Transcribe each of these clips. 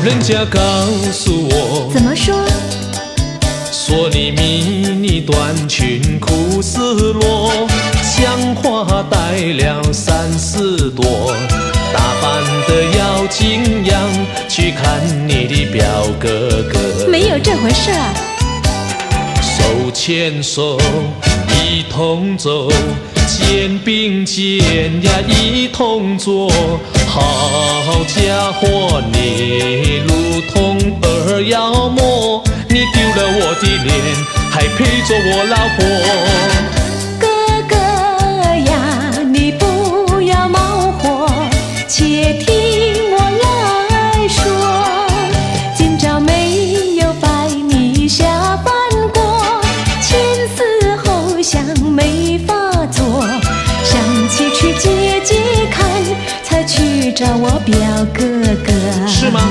人家告诉我， 怎么说？ 说你迷你短裙酷似裸，像花戴了3、4朵，打扮得要精样，去看你的表哥哥。 没有这回事啊！ 手牵手一同走，肩并肩呀一同坐，好家伙，你如同儿妖魔，你丢了我的脸，还陪着我老婆。 哥哥呀，你不要冒火，且听我来说。今朝没有白米下饭锅，前思后想没法做，想起去解解看，才去找我表哥哥。 是吗？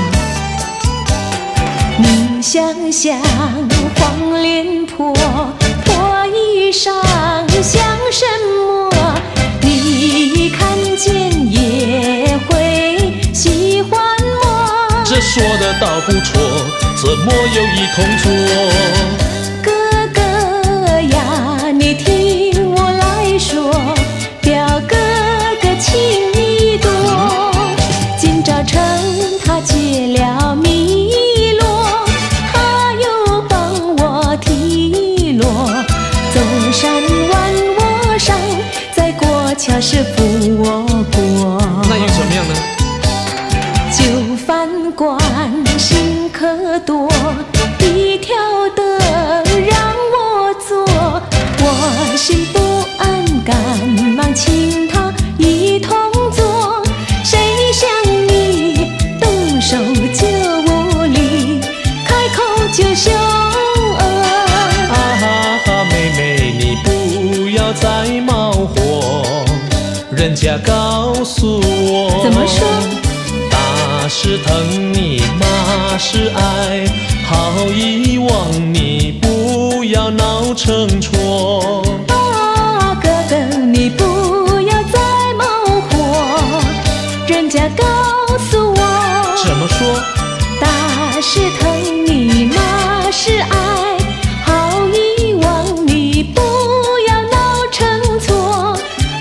你想想黄脸婆，破衣裳像什么？你看见也会喜欢我。 这说的倒不错，怎么又一同做？ 哥哥呀，你听我来说，表哥哥情意多，今朝趁他解了迷落，他又帮我提落，走山弯我上，再过桥是扶我过。 那又怎么样呢？ 就饭馆新客多，一条的让我坐，我心不安，赶忙请他一同坐。谁想你动手就无理，开口就凶恶。 妹妹，你不要再冒火，人家告诉我， 怎么说？ 打是疼你，骂是爱，好遗忘你，不要闹成错。 哥哥，你不要再冒火，人家告诉我， 怎么说？ 打是疼你，骂是爱，好遗忘你，不要闹成错。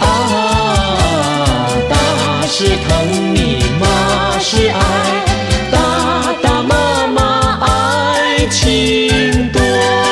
打是疼你，骂是爱，打打骂骂爱情多。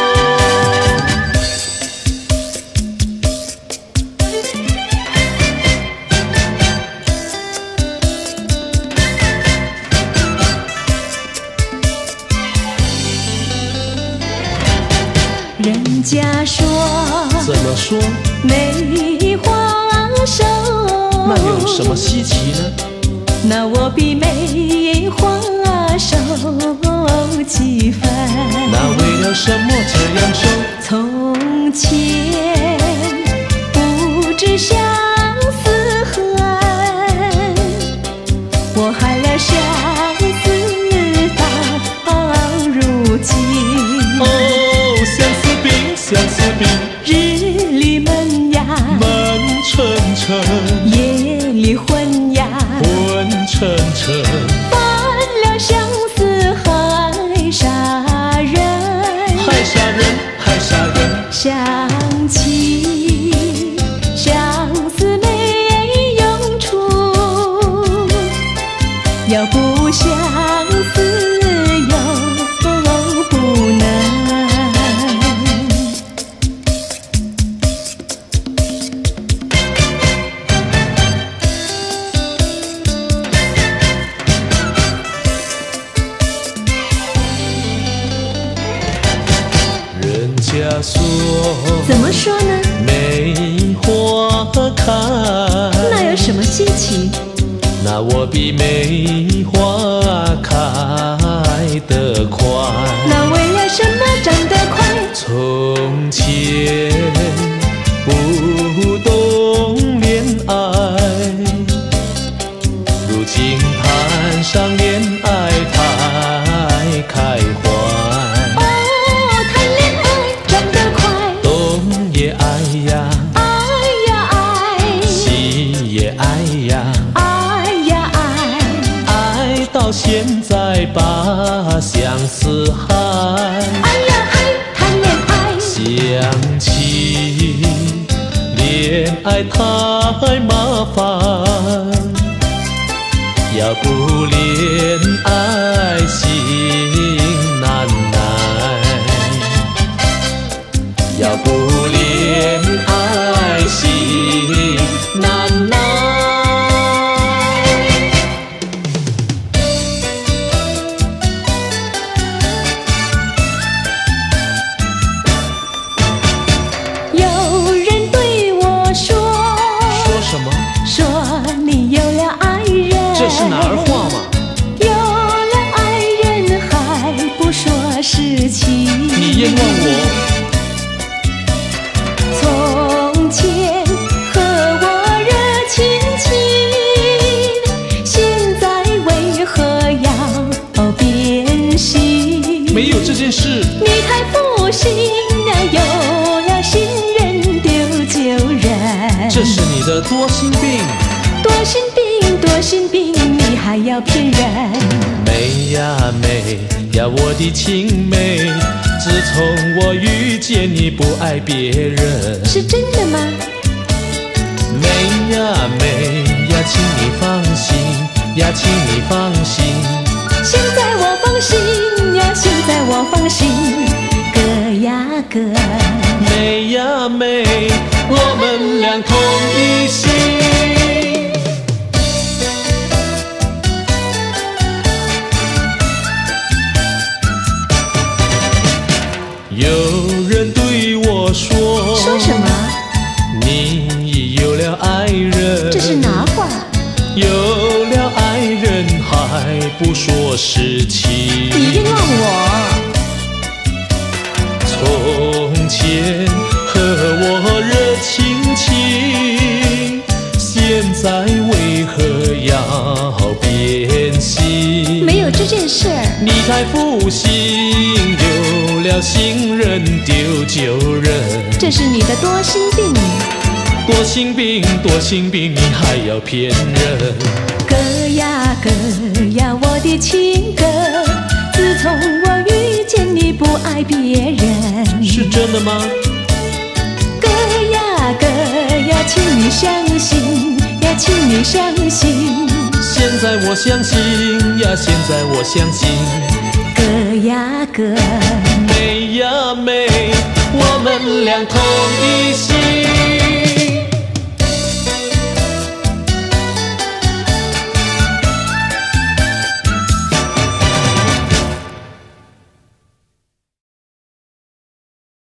人家说， 怎么说？ 梅花瘦， 那有什么稀奇呢？ 那我比梅花瘦几分？ 那为了什么这样说？ 从前不知相思恨，我害了相思到如今。 哦，相思病，相思病， 日里闷呀， 闷沉沉， 夜里昏呀， 昏沉沉， 犯了相思害杀人， 害杀人，害杀人。 想起相思没用处，要不相思又不能。 人家说， 怎么说呢？ 梅花开， 那有什么稀奇？ 那我比梅花开得快。 那为了什么长得快？ 从前不懂恋爱，如今攀上恋爱太开怀。 谈恋爱长得快， 东也爱呀， 爱呀爱， 西也爱呀， 爱呀爱， 爱到现在把想起恋爱太麻烦，要不恋爱心难耐，要不恋爱心难耐。 有人对我说， 说什么？ 说你有了爱人。 这是哪儿话嘛？ 有了爱人还不说实情。 你冤枉我。 从前和我热情情，现在为何要变心？ 没有这件事。 你太负心了，有了新人丢旧人。 这是你的多心病。 多心病，多心病，你还要骗人。 美呀美呀，我的青梅，自从我遇见你不爱别人。 是真的吗？ 美呀美呀，请你放心呀，请你放心。 现在我放心呀，现在我放心，哥呀哥。 美呀美，我们俩同一心。有人对我说， 说什么？ 你已有了爱人。 这是哪话？ 有了爱人还不说实情。 你冤枉我。 从前和我热情情，现在为何要变心？ 没有这件事儿。 你太负心，有了新人丢旧人。 这是你的多心病。 多心病，多心病，你还要骗人。 哥呀哥呀，我的亲哥，自从我遇见你不爱别人。 是真的吗？ 哥呀哥呀，请你相信呀，请你相信。 现在我相信呀，现在我相信。 哥呀哥， 美呀美，我们俩同一心。